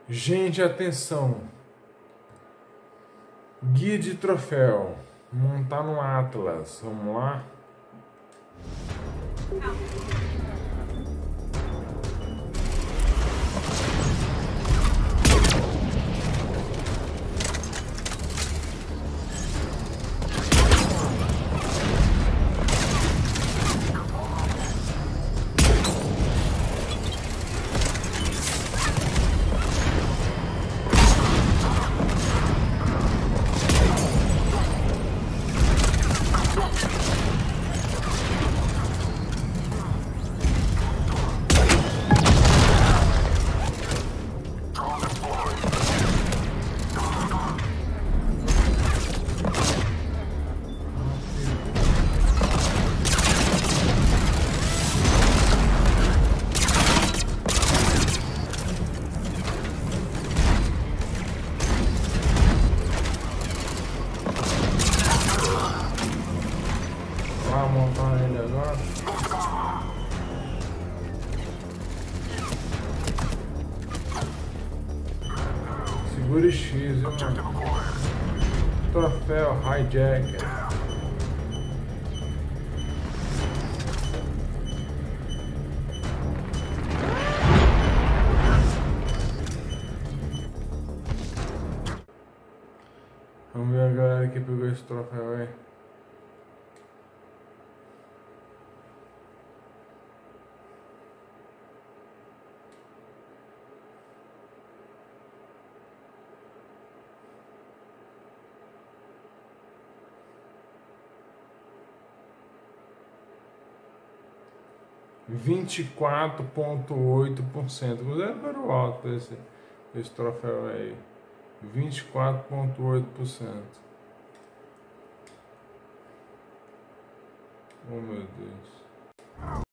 Gente, atenção. Guia de troféu. Montar no Atlas. Vamos lá. Vamos montar ele agora. Segura X, viu, mano? Troféu Hijacker. Vamos ver a galera que pegou esse troféu aí. Vinte e 24,8%. Número alto esse troféu aí. 24,8%. Oh, meu Deus.